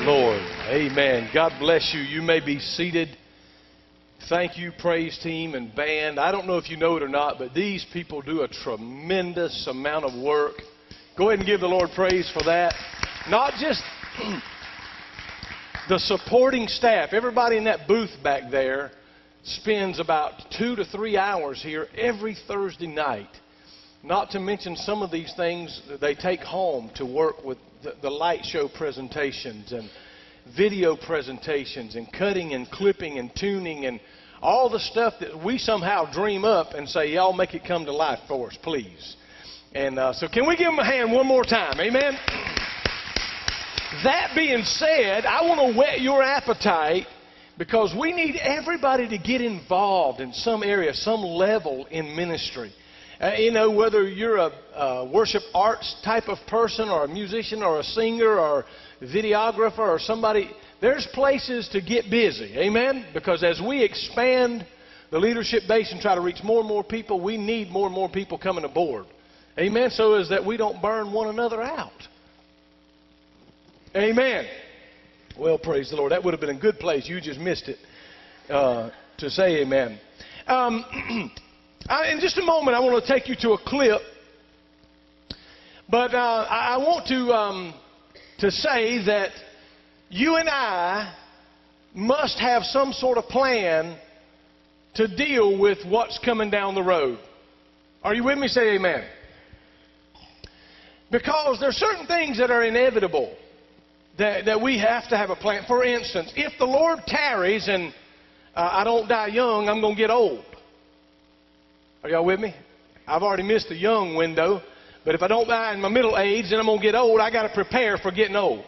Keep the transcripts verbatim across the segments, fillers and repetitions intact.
Lord. Amen. God bless you. You may be seated. Thank you, praise team and band. I don't know if you know it or not, but these people do a tremendous amount of work. Go ahead and give the Lord praise for that. Not just the supporting staff. Everybody in that booth back there spends about two to three hours here every Thursday night. Not to mention some of these things that they take home to work with the, the light show presentations and video presentations and cutting and clipping and tuning and all the stuff that we somehow dream up and say, y'all make it come to life for us, please. And uh, so can we give them a hand one more time? Amen? That being said, I want to whet your appetite because we need everybody to get involved in some area, some level in ministry. Uh, you know, whether you're a uh, worship arts type of person or a musician or a singer or videographer or somebody, there's places to get busy. Amen? Because as we expand the leadership base and try to reach more and more people, we need more and more people coming aboard. Amen? So as that we don't burn one another out. Amen. Well, praise the Lord. That would have been a good place. You just missed it uh, to say amen. Um, I, in just a moment, I want to take you to a clip. But uh, I, I want to, um, to say that you and I must have some sort of plan to deal with what's coming down the road. Are you with me? Say amen. Because there are certain things that are inevitable that, that we have to have a plan. For instance, if the Lord tarries and uh, I don't die young, I'm going to get old. Are y'all with me? I've already missed the young window. But if I don't die in my middle age, then I'm going to get old. I got to prepare for getting old.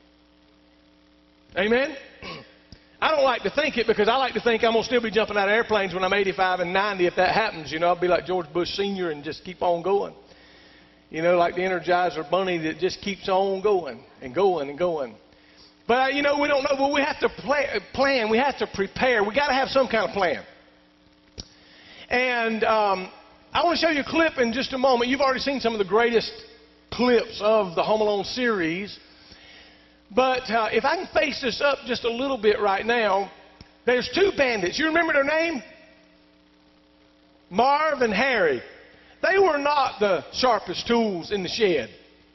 Amen? I don't like to think it because I like to think I'm going to still be jumping out of airplanes when I'm eighty-five and ninety if that happens. You know, I'll be like George Bush Senior and just keep on going. You know, like the Energizer Bunny that just keeps on going and going and going. But, uh, you know, we don't know. But we have to play, plan. We have to prepare. We got to have some kind of plan. And um, I want to show you a clip in just a moment. You've already seen some of the greatest clips of the Home Alone series. But uh, if I can face this up just a little bit right now, there's two bandits. You remember their name? Marv and Harry. They were not the sharpest tools in the shed.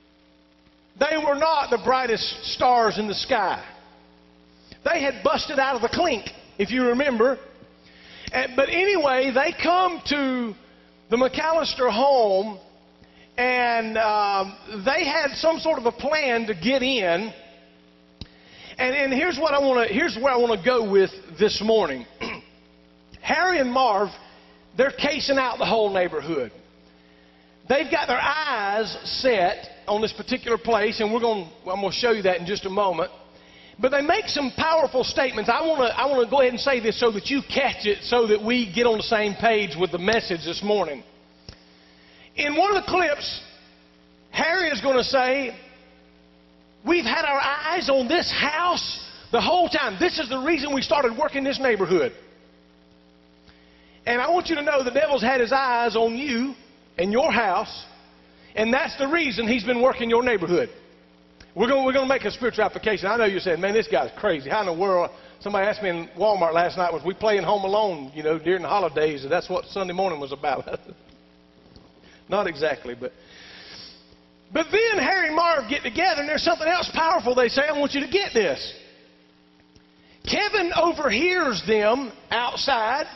They were not the brightest stars in the sky. They had busted out of the clink, if you remember. And, but anyway, they come to the McAllister home, and um, they had some sort of a plan to get in. And, and here's what I want to. Here's where I want to go with this morning. Harry and Marv, they're casing out the whole neighborhood. They've got their eyes set on this particular place, and we're going. I'm going to show you that in just a moment. But they make some powerful statements. I want to. I want to go ahead and say this so that you catch it, so that we get on the same page with the message this morning. In one of the clips, Harry is going to say, "We've had our eyes on this house the whole time. This is the reason we started working this neighborhood. And I want you to know the devil's had his eyes on you and your house, and that's the reason he's been working your neighborhood." We're going, we're going to make a spiritual application. I know you're saying, man, this guy's crazy. How in the world? Somebody asked me in Walmart last night, was we playing Home Alone, you know, during the holidays, and that's what Sunday morning was about. Not exactly, but... But then Harry and Marv get together, and there's something else powerful they say. I want you to get this. Kevin overhears them outside,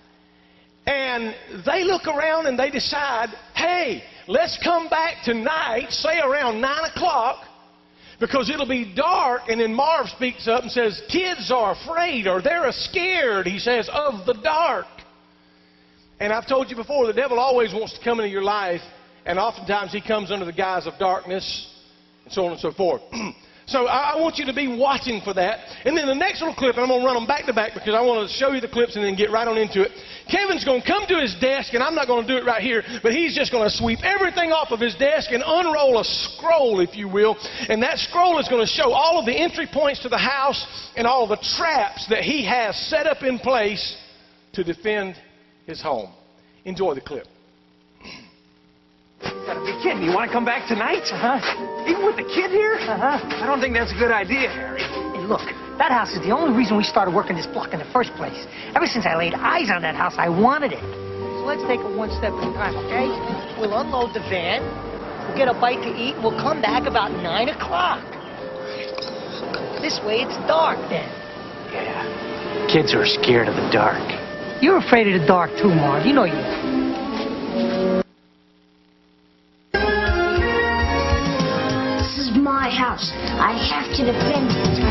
and they look around and they decide, hey, let's come back tonight, say around nine o'clock, because it'll be dark. And then Marv speaks up and says, kids are afraid, or they're scared, he says, of the dark. And I've told you before, the devil always wants to come into your life, and oftentimes he comes under the guise of darkness, and so on and so forth. So I, I want you to be watching for that. And then the next little clip, and I'm going to run them back to back because I want to show you the clips and then get right on into it. Kevin's going to come to his desk, and I'm not going to do it right here, but he's just going to sweep everything off of his desk and unroll a scroll, if you will. And that scroll is going to show all of the entry points to the house and all of the traps that he has set up in place to defend his home. Enjoy the clip. You're kidding. You want to come back tonight? Uh-huh. Even with the kid here? Uh-huh. I don't think that's a good idea, Harry. Hey, look, that house is the only reason we started working this block in the first place. Ever since I laid eyes on that house, I wanted it. So let's take it one step at a time, okay? We'll unload the van, we'll get a bite to eat, and we'll come back about nine o'clock. This way it's dark then. Yeah. Kids are scared of the dark. You're afraid of the dark too, Marv. You know you are. This is my house. I have to defend it.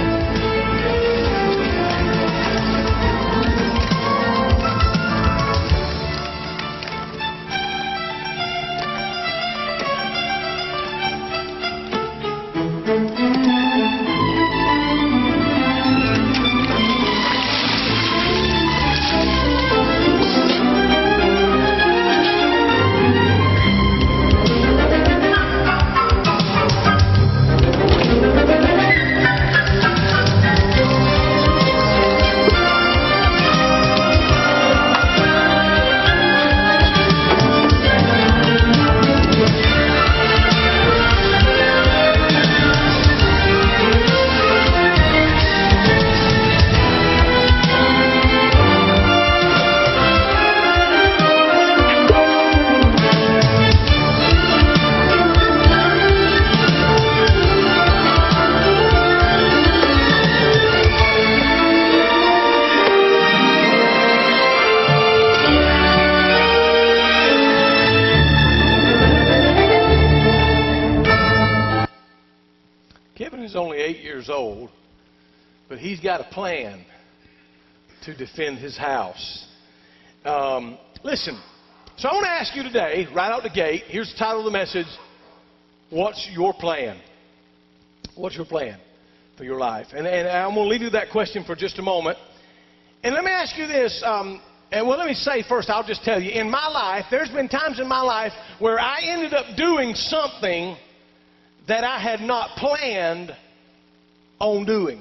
Is only eight years old, but he's got a plan to defend his house. Um, listen, so I want to ask you today, right out the gate, here's the title of the message, what's your plan? What's your plan for your life? And, and I'm going to leave you that question for just a moment. And let me ask you this, um, and well, let me say first, I'll just tell you, in my life, there's been times in my life where I ended up doing something that I had not planned on doing.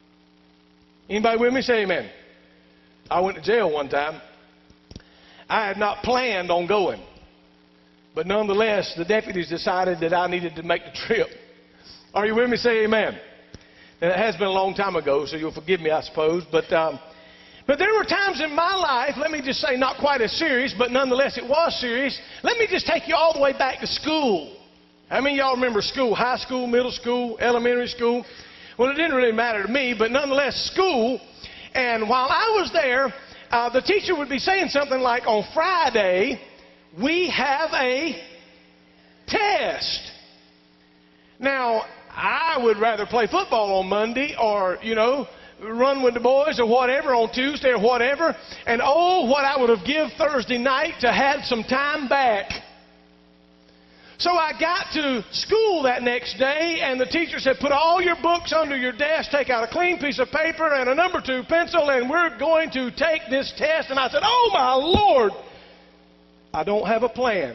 Anybody with me? Say amen. I went to jail one time. I had not planned on going. But nonetheless, the deputies decided that I needed to make the trip. Are you with me? Say amen. And it has been a long time ago, so you'll forgive me, I suppose. But, um, but there were times in my life, let me just say, not quite as serious, but nonetheless it was serious. Let me just take you all the way back to school. How many of y'all remember school? High school, middle school, elementary school? Well, it didn't really matter to me, but nonetheless, school. And while I was there, uh, the teacher would be saying something like, on Friday, we have a test. Now, I would rather play football on Monday or, you know, run with the boys or whatever on Tuesday or whatever. And oh, what I would have given Thursday night to have some time back. So I got to school that next day, and the teacher said, put all your books under your desk, take out a clean piece of paper and a number two pencil, and we're going to take this test. And I said, oh, my Lord, I don't have a plan.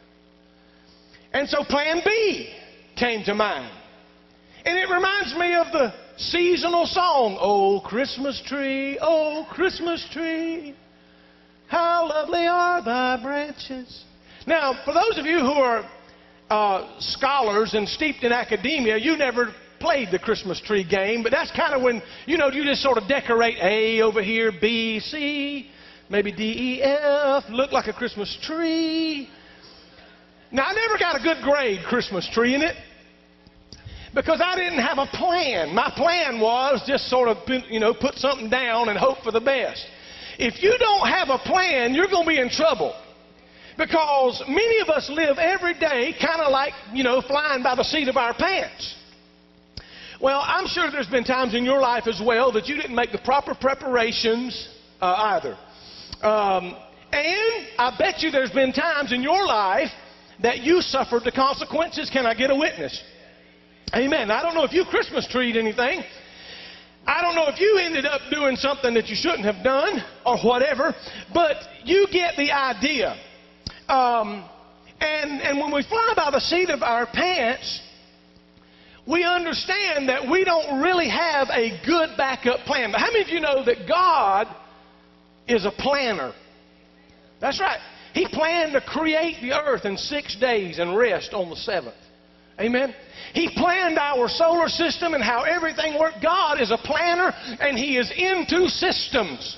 And so plan B came to mind. And it reminds me of the seasonal song, oh, Christmas tree, oh, Christmas tree, how lovely are thy branches. Now, for those of you who are Uh, scholars and steeped in academia, you never played the Christmas tree game, but that's kind of when, you know, you just sort of decorate A over here, B, C, maybe D, E, F, look like a Christmas tree. Now, I never got a good grade Christmas tree in it because I didn't have a plan. My plan was just sort of, you know, put something down and hope for the best. If you don't have a plan, you're going to be in trouble. Because many of us live every day kind of like, you know, flying by the seat of our pants. Well, I'm sure there's been times in your life as well that you didn't make the proper preparations uh, either. Um, and I bet you there's been times in your life that you suffered the consequences. Can I get a witness? Amen. I don't know if you Christmas treed anything. I don't know if you ended up doing something that you shouldn't have done or whatever, but you get the idea. Um, and, and when we fly by the seat of our pants, we understand that we don't really have a good backup plan. But how many of you know that God is a planner? That's right. He planned to create the earth in six days and rest on the seventh. Amen. He planned our solar system and how everything worked. God is a planner, and He is into systems.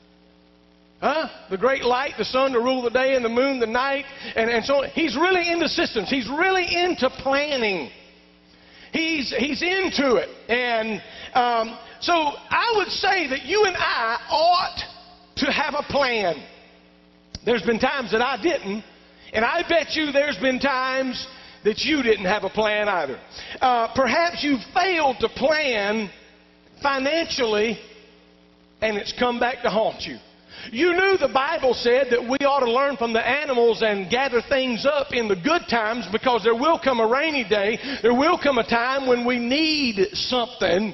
Huh? The great light, the sun to rule the day and the moon the night, and, and so on. He's really into systems. He's really into planning. He's, he's into it. And um, so I would say that you and I ought to have a plan. There's been times that I didn't, and I bet you there's been times that you didn't have a plan either. Uh, perhaps you failed to plan financially, and it's come back to haunt you. You knew the Bible said that we ought to learn from the animals and gather things up in the good times, because there will come a rainy day. There will come a time when we need something,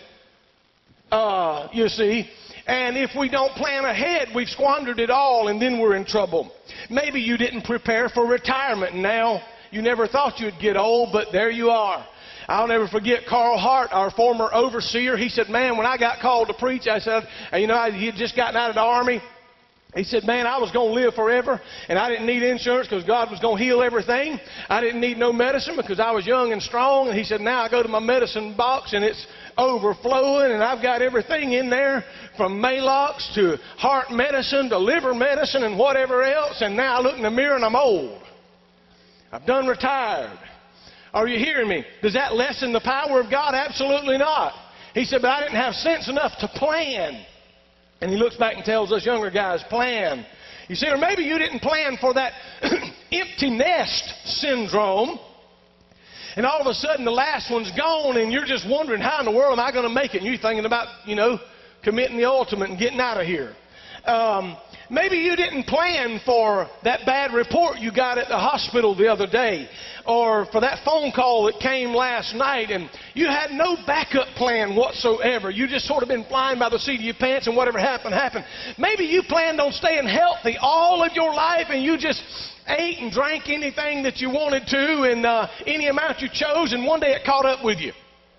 uh, you see. And if we don't plan ahead, we've squandered it all, and then we're in trouble. Maybe you didn't prepare for retirement, and now you never thought you'd get old, but there you are. I'll never forget Carl Hart, our former overseer. He said, man, when I got called to preach, I said, you know, he had just gotten out of the Army. He said, man, I was going to live forever, and I didn't need insurance because God was going to heal everything. I didn't need no medicine because I was young and strong. And he said, now I go to my medicine box, and it's overflowing, and I've got everything in there from Maalox to heart medicine to liver medicine and whatever else. And now I look in the mirror, and I'm old. I've done retired. Are you hearing me? Does that lessen the power of God? Absolutely not. He said, but I didn't have sense enough to plan. And he looks back and tells us younger guys, plan. You see, or maybe you didn't plan for that empty nest syndrome. And all of a sudden the last one's gone, and you're just wondering, how in the world am I going to make it? And you're thinking about, you know, committing the ultimate and getting out of here. Um, maybe you didn't plan for that bad report you got at the hospital the other day, or for that phone call that came last night, and you had no backup plan whatsoever. You just sort of been flying by the seat of your pants, and whatever happened, happened. Maybe you planned on staying healthy all of your life, and you just ate and drank anything that you wanted to, and uh, any amount you chose, and one day it caught up with you.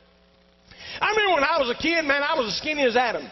I remember when I was a kid, man, I was as skinny as Adam.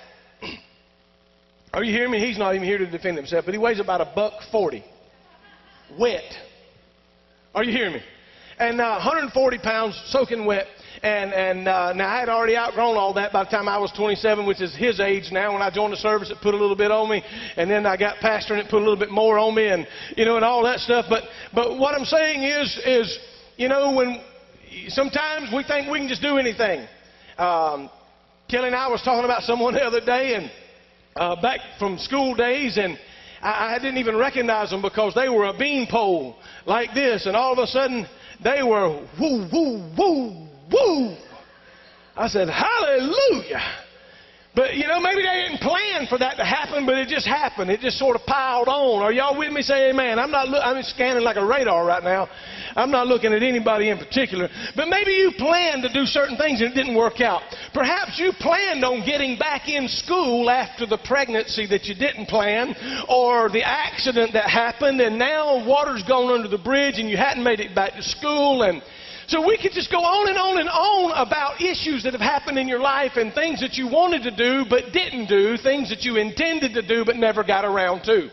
Are you hearing me? He's not even here to defend himself, but he weighs about a buck forty. Wet. Are you hearing me? And uh, one hundred forty pounds, soaking wet. And, and uh, now I had already outgrown all that by the time I was twenty-seven, which is his age now. When I joined the service, it put a little bit on me. And then I got pastor, and it put a little bit more on me, and, you know, and all that stuff. But, but what I'm saying is, is, you know, when sometimes we think we can just do anything. Um, Kelly and I was talking about someone the other day, and uh, back from school days, and I, I didn't even recognize them because they were a beanpole like this, and all of a sudden they were woo, woo, woo, woo. I said, hallelujah. But, you know, maybe they didn't plan for that to happen, but it just happened. It just sort of piled on. Are y'all with me? Say amen. I'm not, I'm scanning like a radar right now. I'm not looking at anybody in particular. But maybe you planned to do certain things and it didn't work out. Perhaps you planned on getting back in school after the pregnancy that you didn't plan, or the accident that happened, and now water's gone under the bridge and you hadn't made it back to school. And so we could just go on and on and on about issues that have happened in your life, and things that you wanted to do but didn't do, things that you intended to do but never got around to.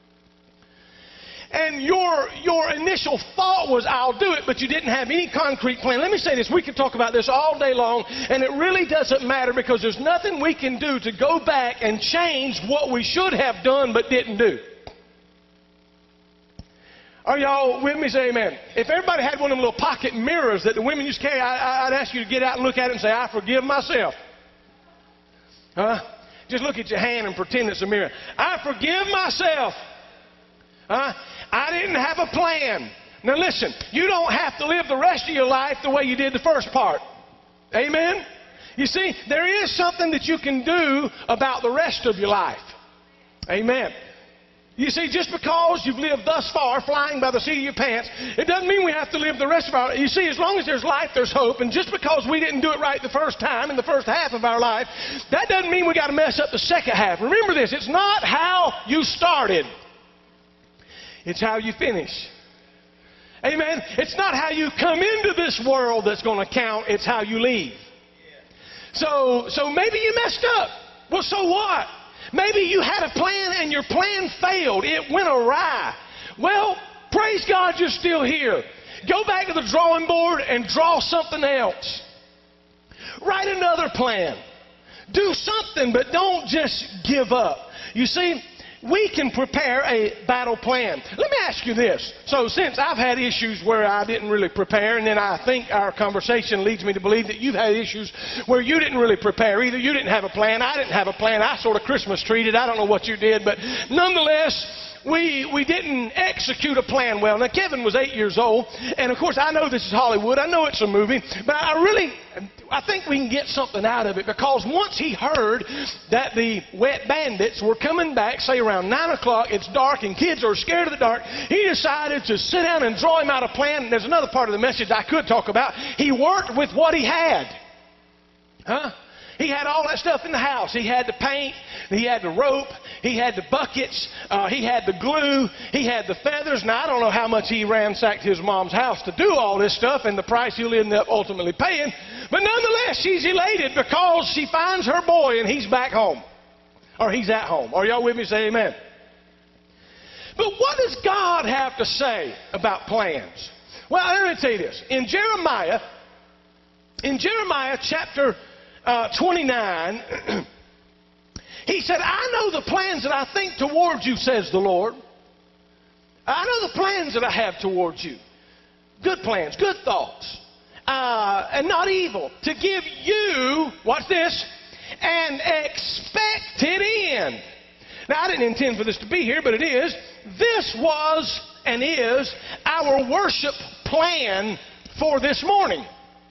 And your, your initial thought was, I'll do it, but you didn't have any concrete plan. Let me say this. We could talk about this all day long, and it really doesn't matter, because there's nothing we can do to go back and change what we should have done but didn't do. Are y'all with me? Say amen. If everybody had one of them little pocket mirrors that the women used to carry, I, I'd ask you to get out and look at it and say, I forgive myself. Huh? Just look at your hand and pretend it's a mirror. I forgive myself. Huh? I didn't have a plan. Now listen, you don't have to live the rest of your life the way you did the first part. Amen? You see, there is something that you can do about the rest of your life. Amen. You see, just because you've lived thus far flying by the seat of your pants, it doesn't mean we have to live the rest of our life. You see, as long as there's life, there's hope. And just because we didn't do it right the first time in the first half of our life, that doesn't mean we got to mess up the second half. Remember this, it's not how you started. It's how you finish. Amen? It's not how you come into this world that's going to count. It's how you leave. So, so maybe you messed up. Well, so what? Maybe you had a plan and your plan failed. It went awry. Well, praise God you're still here. Go back to the drawing board and draw something else. Write another plan. Do something, but don't just give up. You see, we can prepare a battle plan. Let me ask you this. So since I've had issues where I didn't really prepare, and then I think our conversation leads me to believe that you've had issues where you didn't really prepare. Either you didn't have a plan, I didn't have a plan, I sort of Christmas treated. I don't know what you did, but nonetheless, we we didn't execute a plan well. Now, Kevin was eight years old, and of course, I know this is Hollywood. I know it's a movie, but I really, I think we can get something out of it, because once he heard that the wet bandits were coming back, say around nine o'clock, it's dark, and kids are scared of the dark, he decided to sit down and draw him out a plan. And there's another part of the message I could talk about. He worked with what he had. Huh? He had all that stuff in the house. He had the paint, he had the rope, he had the buckets, uh, he had the glue, he had the feathers. Now, I don't know how much he ransacked his mom's house to do all this stuff and the price he'll end up ultimately paying. But nonetheless, she's elated because she finds her boy and he's back home. Or he's at home. Are y'all with me? Say amen. But what does God have to say about plans? Well, let me tell you this. In Jeremiah, in Jeremiah chapter Uh, twenty-nine, he said, I know the plans that I think towards you, says the Lord. I know the plans that I have towards you. Good plans, good thoughts, uh, and not evil. To give you, watch this, an expected end. Now, I didn't intend for this to be here, but it is. This was and is our worship plan for this morning.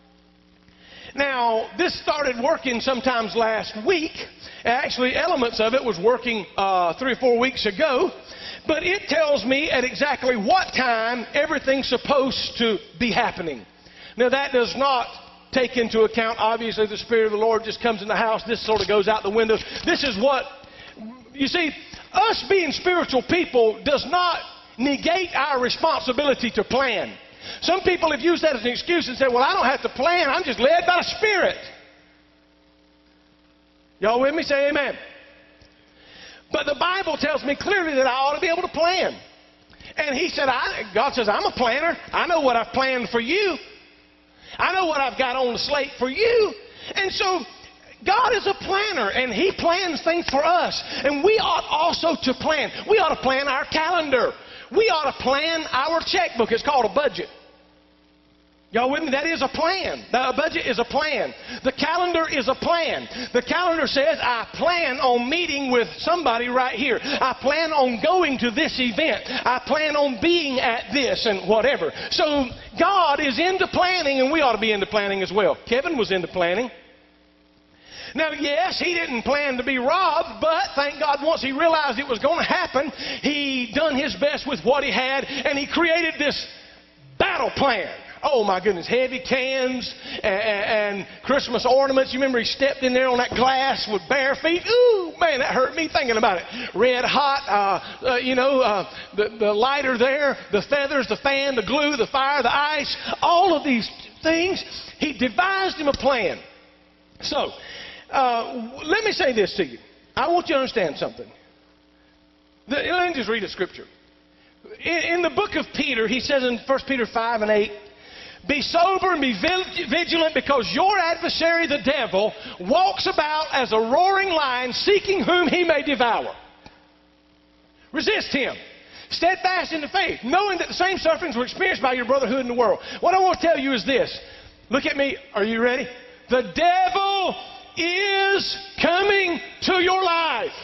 Now, this started working sometimes last week. Actually, elements of it was working uh, three or four weeks ago. But it tells me at exactly what time everything's supposed to be happening. Now, that does not take into account, obviously, the Spirit of the Lord just comes in the house. This sort of goes out the window. This is what, you see, us being spiritual people does not negate our responsibility to plan. Some people have used that as an excuse and said, well, I don't have to plan. I'm just led by the Spirit. Y'all with me? Say amen. But the Bible tells me clearly that I ought to be able to plan. And he said, I, God says, I'm a planner. I know what I've planned for you. I know what I've got on the slate for you. And so God is a planner, and He plans things for us. And we ought also to plan. We ought to plan our calendar. We ought to plan our checkbook. It's called a budget. Y'all with me? That is a plan. The budget is a plan. The calendar is a plan. The calendar says, I plan on meeting with somebody right here. I plan on going to this event. I plan on being at this and whatever. So God is into planning, and we ought to be into planning as well. Kevin was into planning. Now, yes, he didn't plan to be robbed, but thank God once he realized it was going to happen, he done his best with what he had, and he created this battle plan. Oh, my goodness, heavy cans and, and Christmas ornaments. You remember he stepped in there on that glass with bare feet? Ooh, man, that hurt me thinking about it. Red hot, uh, uh, you know, uh, the, the lighter there, the feathers, the fan, the glue, the fire, the ice, all of these things. He devised him a plan. So, Uh, let me say this to you. I want you to understand something. The, let me just read a scripture. In, in the book of Peter, he says in First Peter five and eight, be sober and be vigilant, because your adversary, the devil, walks about as a roaring lion, seeking whom he may devour. Resist him, steadfast in the faith, knowing that the same sufferings were experienced by your brotherhood in the world. What I want to tell you is this. Look at me. Are you ready? The devil is coming to your life.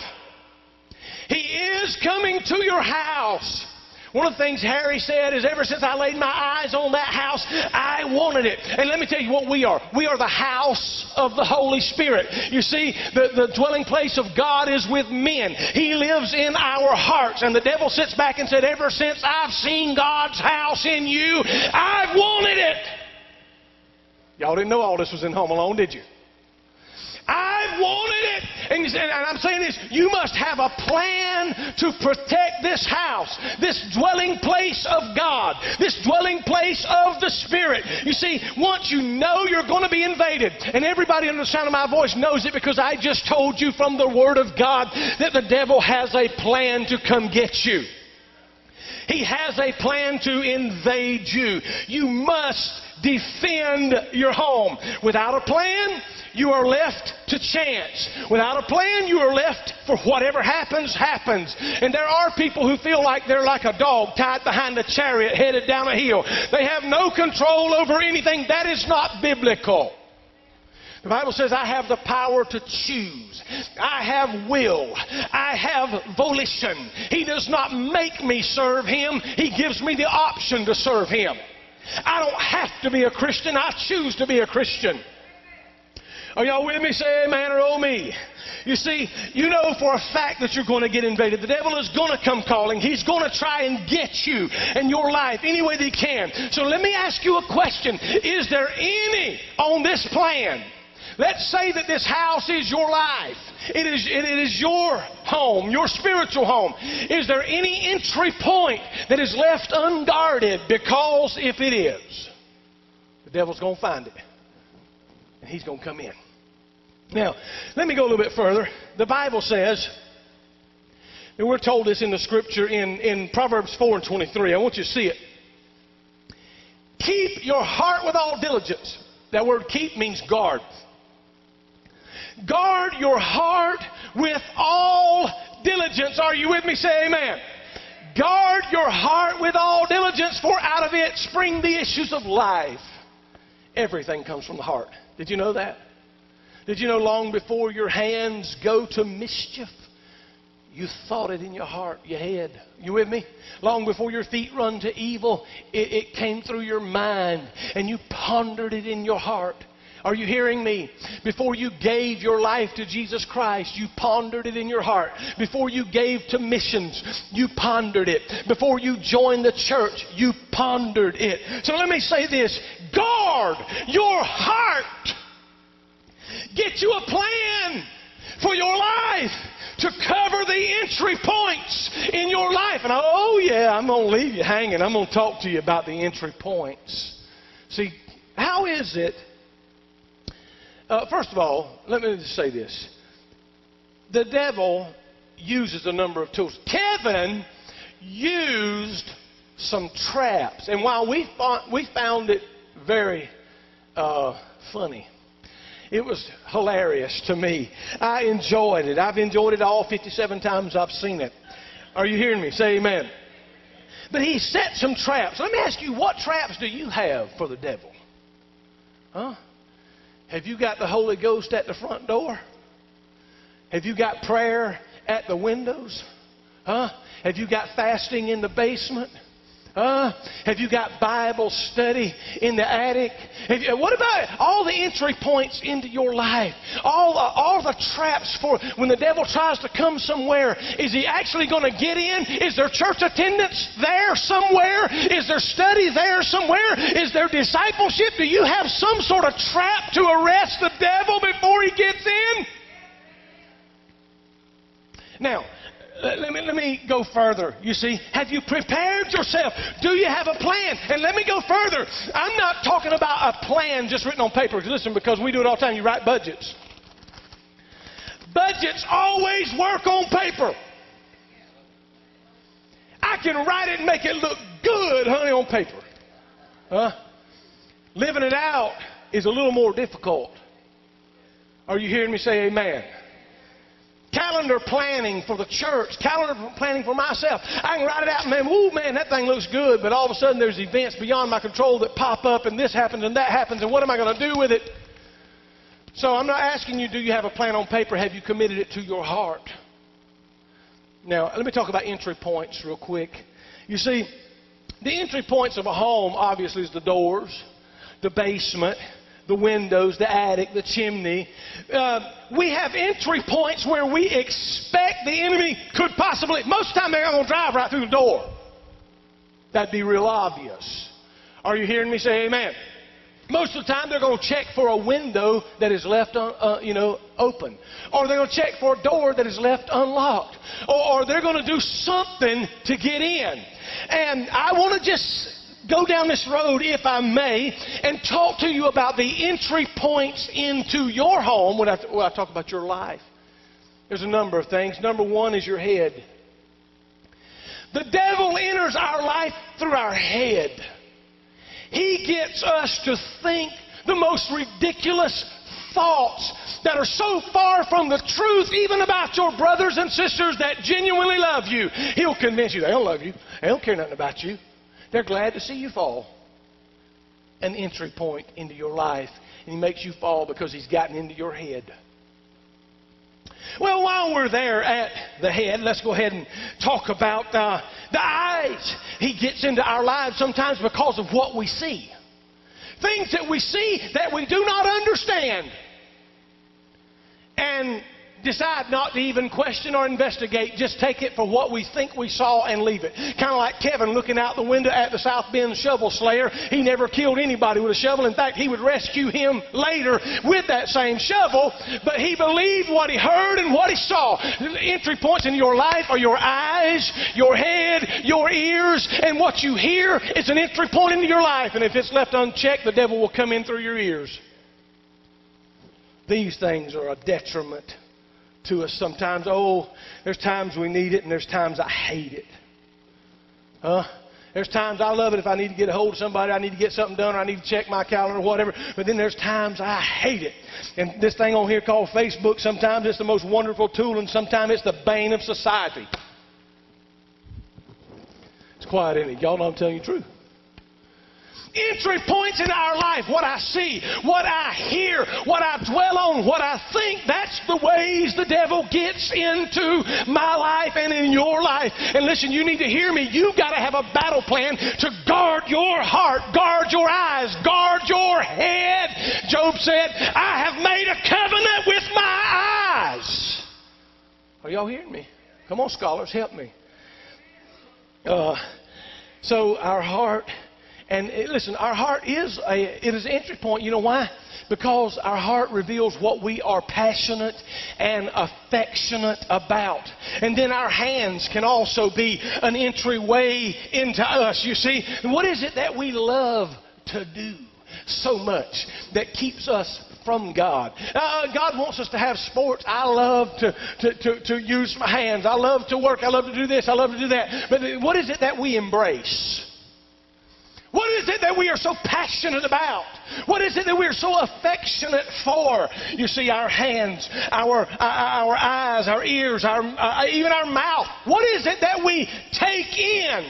He is coming to your house. One of the things Harry said is, ever since I laid my eyes on that house, I wanted it. And let me tell you what we are. We are the house of the Holy Spirit. You see, the, the dwelling place of God is with men. He lives in our hearts. And the devil sits back and said, ever since I've seen God's house in you, I've wanted it. Y'all didn't know all this was in Home Alone, did you? I've wanted it. And, and I'm saying this, you must have a plan to protect this house, this dwelling place of God, this dwelling place of the Spirit. You see, once you know you're going to be invaded, and everybody under the sound of my voice knows it, because I just told you from the Word of God that the devil has a plan to come get you. He has a plan to invade you. You must defend your home. Without a plan, you are left to chance. Without a plan, you are left for whatever happens, happens. And there are people who feel like they're like a dog tied behind a chariot headed down a hill. They have no control over anything. That is not biblical. The Bible says, I have the power to choose. I have will. I have volition. He does not make me serve Him. He gives me the option to serve Him. I don't have to be a Christian. I choose to be a Christian. Are y'all with me? Say amen or oh me. You see, you know for a fact that you're going to get invaded. The devil is going to come calling. He's going to try and get you and your life any way that he can. So let me ask you a question. Is there any on this plan? Let's say that this house is your life. It is, it is your home, your spiritual home. Is there any entry point that is left unguarded? Because if it is, the devil's going to find it. And he's going to come in. Now, let me go a little bit further. The Bible says, and we're told this in the Scripture in, in Proverbs four and twenty-three. I want you to see it. Keep your heart with all diligence. That word keep means guard. Guard your heart with all diligence. Are you with me? Say amen. Guard your heart with all diligence, for out of it spring the issues of life. Everything comes from the heart. Did you know that? Did you know long before your hands go to mischief, you thought it in your heart, your head? You with me? Long before your feet run to evil, it, it came through your mind, and you pondered it in your heart. Are you hearing me? Before you gave your life to Jesus Christ, you pondered it in your heart. Before you gave to missions, you pondered it. Before you joined the church, you pondered it. So let me say this. Guard your heart. Get you a plan for your life to cover the entry points in your life. And oh yeah, I'm going to leave you hanging. I'm going to talk to you about the entry points. See, how is it? Uh, first of all, let me just say this. The devil uses a number of tools. Kevin used some traps. And while we, thought, we found it very uh, funny, it was hilarious to me. I enjoyed it. I've enjoyed it all fifty-seven times I've seen it. Are you hearing me? Say amen. But he set some traps. Let me ask you, what traps do you have for the devil? Huh? Have you got the Holy Ghost at the front door? Have you got prayer at the windows? Huh? Have you got fasting in the basement? Huh? Have you got Bible study in the attic? Have you, what about all the entry points into your life? All, uh, all the traps for when the devil tries to come somewhere. Is he actually going to get in? Is there church attendance there somewhere? Is there study there somewhere? Is there discipleship? Do you have some sort of trap to arrest the devil before he gets in? Now, Let me, let me go further. You see, have you prepared yourself? Do you have a plan? And let me go further. I'm not talking about a plan just written on paper. Listen, because we do it all the time. You write budgets. Budgets always work on paper. I can write it and make it look good, honey, on paper. Huh? Living it out is a little more difficult. Are you hearing me say amen? Calendar planning for the church. Calendar planning for myself. I can write it out and man, ooh, man, that thing looks good. But all of a sudden there's events beyond my control that pop up and this happens and that happens. And what am I going to do with it? So I'm not asking you, do you have a plan on paper? Have you committed it to your heart? Now, let me talk about entry points real quick. You see, the entry points of a home, obviously, is the doors, the basement, the windows, the attic, the chimney. Uh, we have entry points where we expect the enemy could possibly, most of the time they're going to drive right through the door. That'd be real obvious. Are you hearing me say amen? Most of the time they're going to check for a window that is left un, uh, you know, open. Or they're going to check for a door that is left unlocked. Or, or they're going to do something to get in. And I want to just go down this road, if I may, and talk to you about the entry points into your home when I, when I talk about your life. There's a number of things. Number one is your head. The devil enters our life through our head. He gets us to think the most ridiculous thoughts that are so far from the truth, even about your brothers and sisters that genuinely love you. He'll convince you they don't love you. They don't care nothing about you. They're glad to see you fall. An entry point into your life. And he makes you fall because he's gotten into your head. Well, while we're there at the head, let's go ahead and talk about uh, the eyes. He gets into our lives sometimes because of what we see. Things that we see that we do not understand. And decide not to even question or investigate. Just take it for what we think we saw and leave it. Kind of like Kevin looking out the window at the South Bend shovel slayer. He never killed anybody with a shovel. In fact, he would rescue him later with that same shovel. But he believed what he heard and what he saw. The entry points in your life are your eyes, your head, your ears, and what you hear is an entry point into your life. And if it's left unchecked, the devil will come in through your ears. These things are a detriment to us sometimes. Oh, there's times we need it and there's times I hate it. Huh? There's times I love it if I need to get a hold of somebody, I need to get something done, or I need to check my calendar or whatever. But then there's times I hate it. And this thing on here called Facebook, sometimes it's the most wonderful tool and sometimes it's the bane of society. It's quiet, isn't it? Y'all know I'm telling you the truth. Entry points in our life, what I see, what I hear, what I dwell on, what I think, that's the ways the devil gets into my life and in your life. And listen, you need to hear me. You've got to have a battle plan to guard your heart, guard your eyes, guard your head. Job said, I have made a covenant with my eyes. Are y'all hearing me? Come on, scholars, help me. Uh, so our heart... And listen, our heart is a, it is an entry point. You know why? Because our heart reveals what we are passionate and affectionate about. And then our hands can also be an entryway into us, you see. And what is it that we love to do so much that keeps us from God? Uh, God wants us to have sports. I love to, to, to, to use my hands. I love to work. I love to do this. I love to do that. But what is it that we embrace? What is it that we are so passionate about? What is it that we are so affectionate for? You see, our hands, our our eyes, our ears, our uh, even our mouth. What is it that we take in?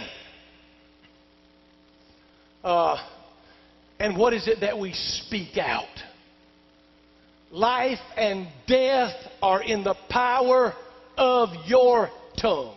Uh, and what is it that we speak out? Life and death are in the power of your tongue.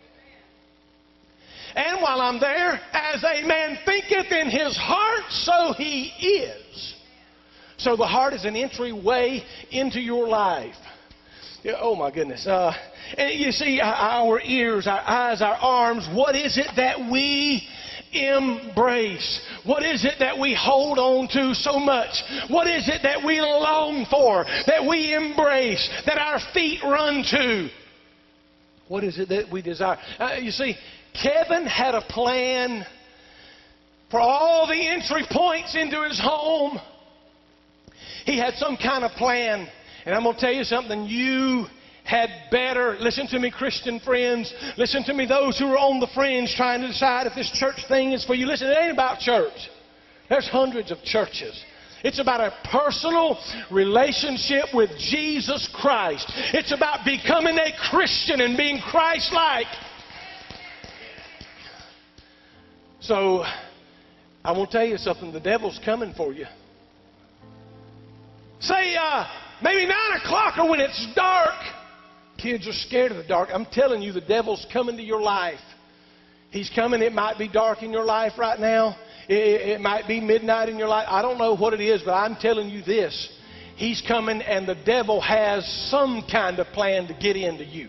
And while I'm there, as a man thinketh in his heart, so he is. So the heart is an entryway into your life. Yeah, oh my goodness. Uh, and you see, our ears, our eyes, our arms, what is it that we embrace? What is it that we hold on to so much? What is it that we long for, that we embrace, that our feet run to? What is it that we desire? Uh, you see, Kevin had a plan for all the entry points into his home. He had some kind of plan. And I'm going to tell you something. You had better, listen to me, Christian friends. Listen to me, those who are on the fringe trying to decide if this church thing is for you. Listen, it ain't about church. There's hundreds of churches. It's about a personal relationship with Jesus Christ. It's about becoming a Christian and being Christ-like. So, I want to tell you something. The devil's coming for you. Say, uh, maybe nine o'clock or when it's dark. Kids are scared of the dark. I'm telling you, the devil's coming to your life. He's coming. It might be dark in your life right now. It, it might be midnight in your life. I don't know what it is, but I'm telling you this. He's coming, and the devil has some kind of plan to get into you.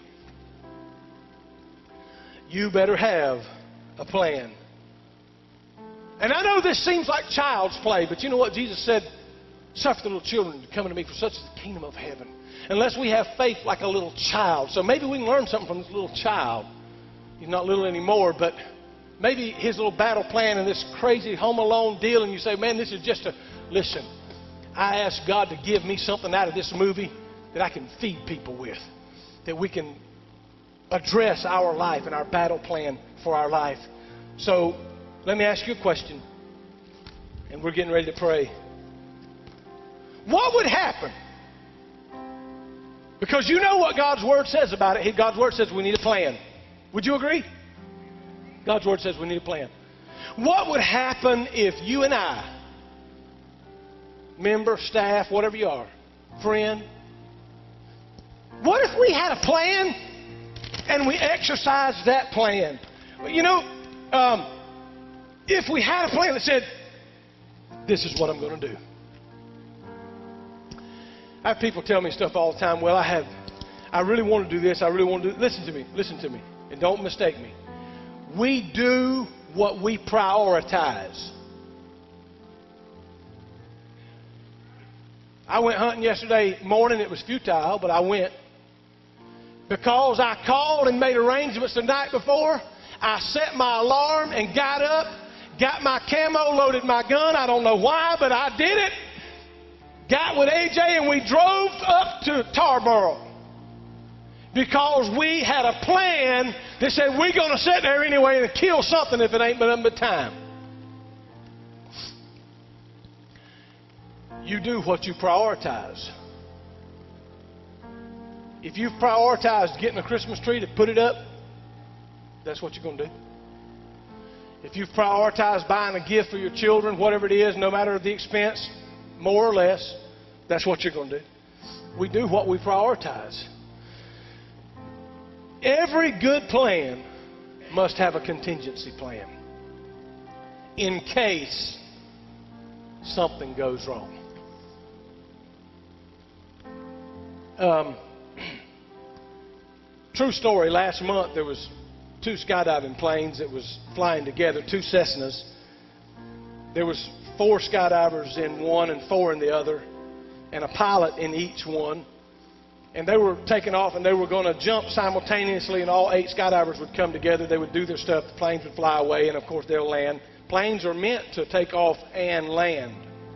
You better have a plan. And I know this seems like child's play, but you know what Jesus said? Suffer the little children to come unto me, for such is the kingdom of heaven. Unless we have faith like a little child. So maybe we can learn something from this little child. He's not little anymore, but maybe his little battle plan and this crazy Home Alone deal, and you say, man, this is just a... Listen, I ask God to give me something out of this movie that I can feed people with. That we can address our life and our battle plan for our life. So let me ask you a question, and we're getting ready to pray. What would happen? Because you know what God's Word says about it. God's Word says we need a plan. Would you agree? God's Word says we need a plan. What would happen if you and I, member, staff, whatever you are, friend, what if we had a plan and we exercised that plan? You know, um, if we had a plan that said, this is what I'm going to do. I have people tell me stuff all the time. Well, I have, I really want to do this. I really want to do. Listen to me. Listen to me. And don't mistake me. We do what we prioritize. I went hunting yesterday morning. It was futile, but I went. Because I called and made arrangements the night before, I set my alarm and got up, got my camo, loaded my gun. I don't know why, but I did it. Got with A J and we drove up to Tarboro. Because we had a plan that said we're going to sit there anyway and kill something if it ain't but nothing but time. You do what you prioritize. If you've prioritized getting a Christmas tree to put it up, that's what you're going to do. If you've prioritized buying a gift for your children, whatever it is, no matter the expense, more or less, that's what you're going to do. We do what we prioritize. Every good plan must have a contingency plan in case something goes wrong. Um, true story, last month there was two skydiving planes that was flying together, two Cessnas. There was four skydivers in one and four in the other, and a pilot in each one. And they were taking off, and they were going to jump simultaneously, and all eight skydivers would come together. They would do their stuff. The planes would fly away, and, of course, they'll land. Planes are meant to take off and land.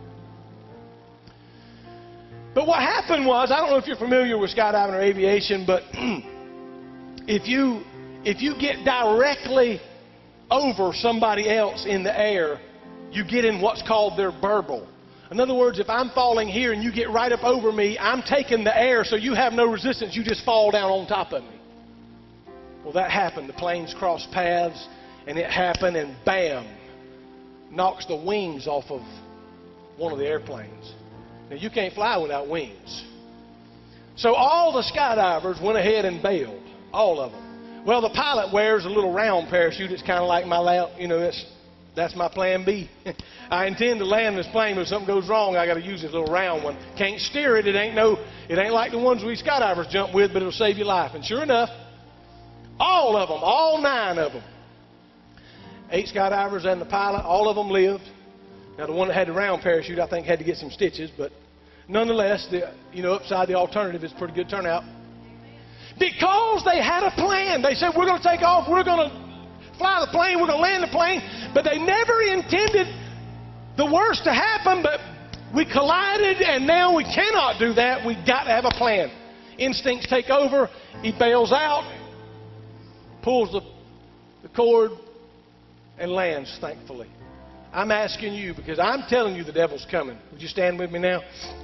But what happened was, I don't know if you're familiar with skydiving or aviation, but if you if you get directly over somebody else in the air, you get in what's called their burble. In other words, if I'm falling here and you get right up over me, I'm taking the air, so you have no resistance. You just fall down on top of me. Well, that happened. The planes crossed paths, and it happened, and bam, knocks the wings off of one of the airplanes. Now, you can't fly without wings. So all the skydivers went ahead and bailed, all of them. Well, the pilot wears a little round parachute. It's kind of like my lap, you know, that's, that's my plan B. I intend to land this plane, but if something goes wrong, I got to use this little round one. Can't steer it. It ain't no. It ain't like the ones we skydivers jump with, but it'll save your life. And sure enough, all of them, all nine of them, eight skydivers and the pilot, all of them lived. Now, the one that had the round parachute, I think, had to get some stitches, but nonetheless, the, you know, upside the alternative is a pretty good turnout. Because they had a plan. They said, we're going to take off, we're going to fly the plane, we're going to land the plane, but they never intended the worst to happen, but we collided, and now we cannot do that. We've got to have a plan. Instincts take over. He bails out, pulls the, the cord, and lands, thankfully. I'm asking you, because I'm telling you the devil's coming. Would you stand with me now?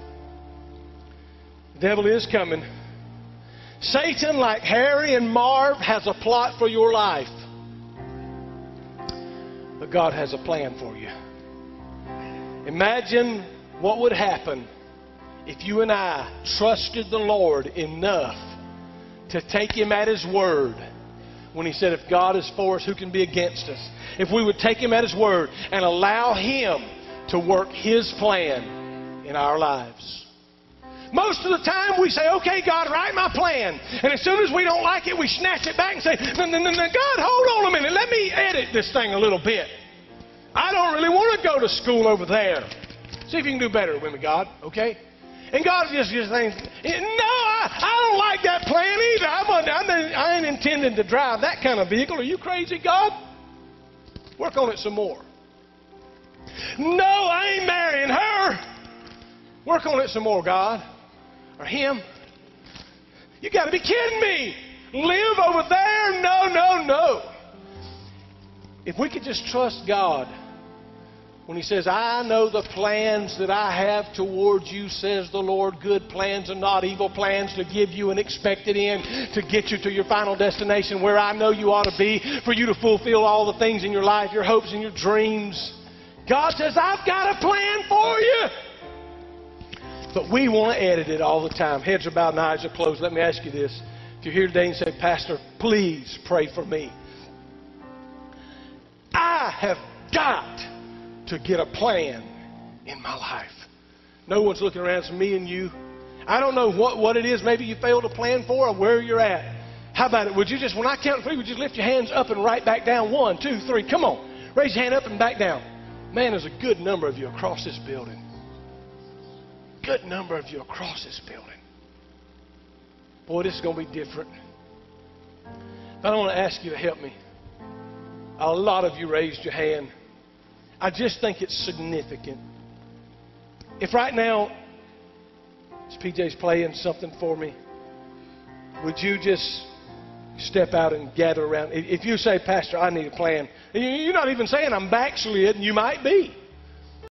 The devil is coming. Satan, like Harry and Marv, has a plot for your life. But God has a plan for you. Imagine what would happen if you and I trusted the Lord enough to take Him at His word when He said, if God is for us, who can be against us? If we would take Him at His word and allow Him to work His plan in our lives. Most of the time we say, okay, God, write my plan. And as soon as we don't like it, we snatch it back and say, no, no, no, no, God, hold on a minute. Let me edit this thing a little bit. I don't really want to go to school over there. See if you can do better with me, God, okay? And God just just thinks, no, I, I don't like that plan either. I'm, I'm, I ain't intending to drive that kind of vehicle. Are you crazy, God? Work on it some more. No, I ain't marrying her. Work on it some more, God. Or him. You got to be kidding me. live over there. No, no, no. If we could just trust God when He says, I know the plans that I have towards you, says the Lord, good plans and not evil plans, to give you an expected end, to get you to your final destination where I know you ought to be, for you to fulfill all the things in your life, your hopes and your dreams. God says, I've got a plan for you. But we want to edit it all the time. Heads are bowed and eyes are closed. Let me ask you this. If you're here today and say, Pastor, please pray for me. I have got to get a plan in my life. No one's looking around. It's me and you. I don't know what, what it is maybe you failed to plan for or where you're at. How about it? Would you just, when I count three, would you lift your hands up and right back down? One, two, three. Come on. Raise your hand up and back down. Man, there's a good number of you across this building. Good number of you across this building. Boy, this is going to be different. But I want to ask you to help me. A lot of you raised your hand. I just think it's significant. If right now, as P J's playing something for me, would you just step out and gather around? If you say, Pastor, I need a plan, you're not even saying I'm backslid, and you might be.